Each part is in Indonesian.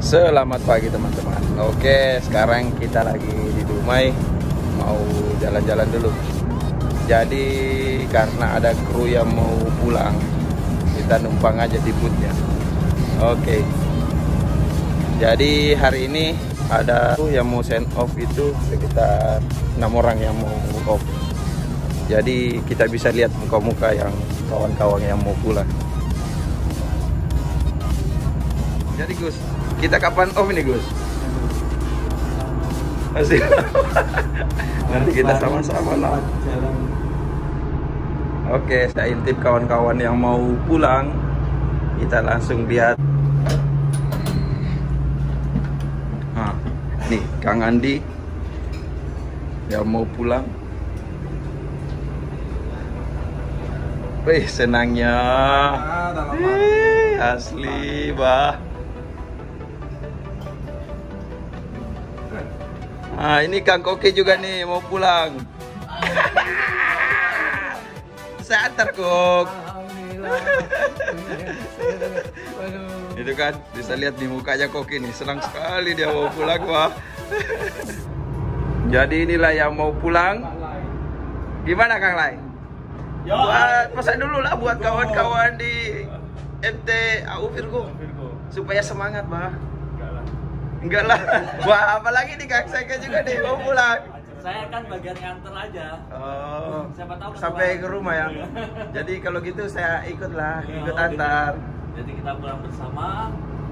Selamat pagi teman-teman. Oke, sekarang kita lagi di Dumai, mau jalan-jalan dulu. Jadi karena ada kru yang mau pulang, kita numpang aja di bootnya. Oke. Jadi hari ini ada yang mau send off itu sekitar 6 orang yang mau off. Jadi kita bisa lihat muka-muka yang kawan-kawan yang mau pulang. Jadi Gus, kita kapan off ini Gus? Masih nanti kita sama-sama lah. Oke, saya intip kawan-kawan yang mau pulang. Kita langsung lihat. Nah, nih Kang Andi yang mau pulang. Wih, senangnya. Asli, bah. Nah, ini Kang Koki juga nih mau pulang. Saya antar Kok. Itu kan bisa lihat di mukanya Koki nih, senang sekali dia mau pulang, wah. Jadi inilah yang mau pulang. Gimana Kang Lai? Buat pesan dulu lah buat kawan-kawan di MT AU Virgo supaya semangat, bah. Enggak lah. Wah, apalagi nih Kang Seke juga nih mau pulang. Saya kan bagian nganter aja. Oh. Siapa tahu sampai ke rumah ya. Jadi kalau gitu saya ikut lah, ikut antar. Jadi kita pulang bersama.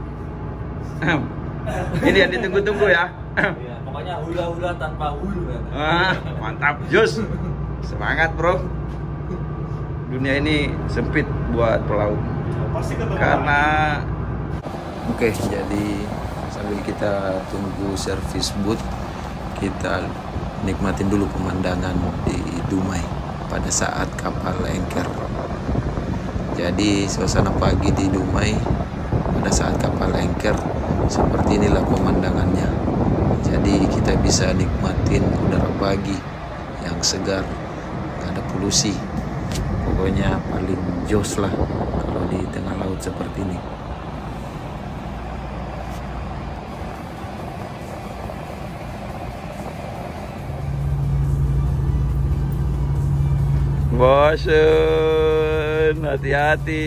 Ini yang ditunggu-tunggu ya. Iya, pokoknya hula-hula tanpa hulu. Ah, mantap, Jus. Semangat, Bro. Dunia ini sempit buat pelaut. Pasti ketemu. Karena Oke, jadi sambil kita tunggu servis boot, kita nikmatin dulu pemandangan di Dumai pada saat kapal lengker. Jadi suasana pagi di Dumai pada saat kapal lengker seperti inilah pemandangannya. Jadi kita bisa nikmatin udara pagi yang segar, nggak ada polusi. Pokoknya paling jos lah kalau di tengah laut seperti ini. Bosun, hati-hati.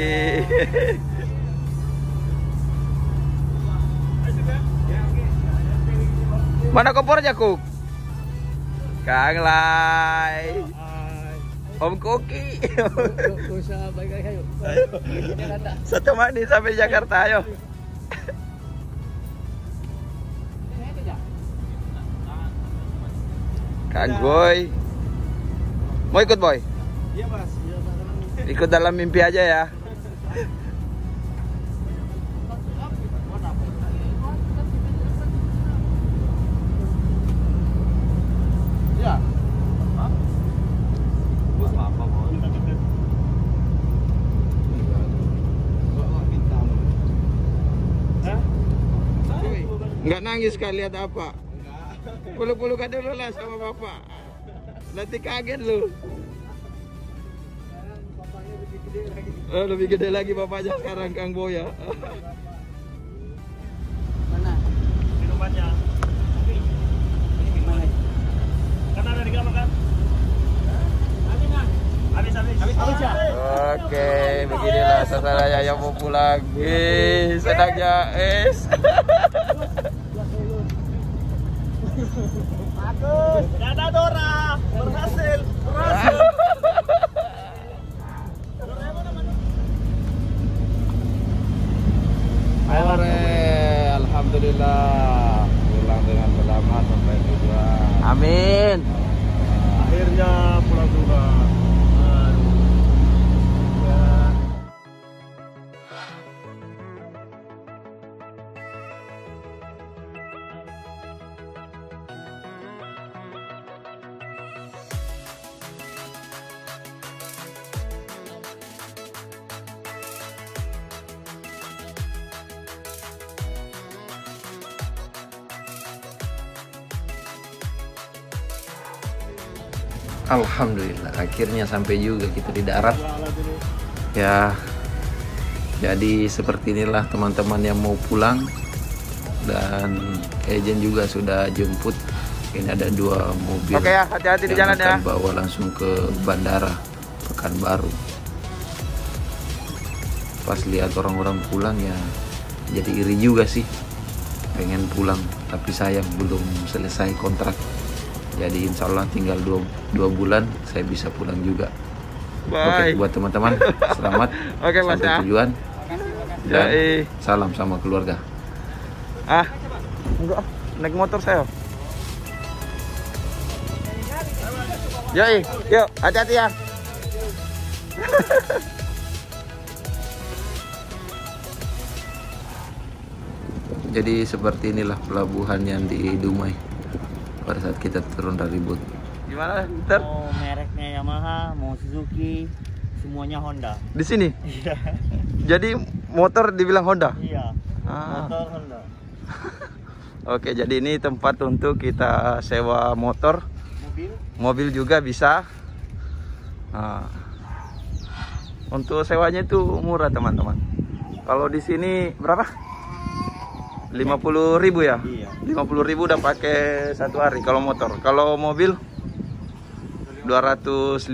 Mana kompornya, Kuk? Kang Lai. Om Koki. Satu mani sampai Jakarta, ayo. Kang Boy. Mau ikut Boy? Iya Mas. Ikut dalam mimpi aja ya. Iya. Nggak nangis kali lihat apa? Peluk-pelukan dulu lah sama bapak. Nanti kaget lu. Lebih gede lagi bapaknya sekarang Kang Boy ya. Mana? Di rumahnya. Gimana? Kan ada di kamar kan? Habis ya? Oke, beginilah saudaranya yang mau pulang. Senangnya Bagus. Dada Dora berhasil. Alhamdulillah pulang dengan selamat sampai tujuan. Amin. Akhirnya pulang juga. Alhamdulillah akhirnya sampai juga kita di darat ya. Jadi seperti inilah teman-teman yang mau pulang dan agent juga sudah jemput. Ini ada 2 mobil. Oke ya, hati-hati di jalan ya. Akan bawa langsung ke bandara Pekanbaru. Pas lihat orang-orang pulang ya jadi iri juga sih, pengen pulang tapi sayang belum selesai kontrak. Jadi insya Allah tinggal 2 bulan saya bisa pulang juga. Bye. Oke, buat teman-teman selamat Oke, Mas, sampai ya. tujuan dan Yoi. salam sama keluarga. Enggak, naik motor saya. Yoi, yuk, hati-hati ya. Jadi seperti inilah pelabuhan yang di Dumai pada saat kita turun dari boat. Gimana, Ter? Mau mereknya Yamaha, mau Suzuki, semuanya Honda. Di sini. Iya. Jadi motor dibilang Honda. Iya. Ah. Motor Honda. Oke, jadi ini tempat untuk kita sewa motor, Mobil. mobil juga bisa. Nah, untuk sewanya itu murah teman-teman. Kalau di sini berapa? 50.000 ya? Iya. 50.000 udah pakai 1 hari kalau motor. Kalau mobil 250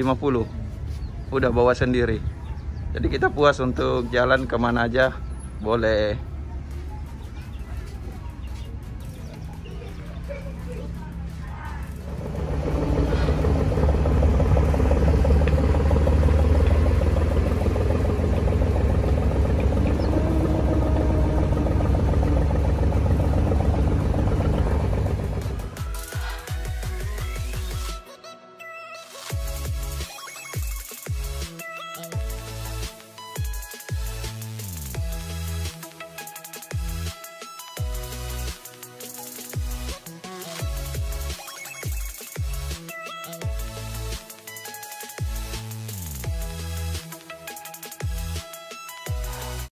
udah bawa sendiri. Jadi kita puas untuk jalan kemana aja boleh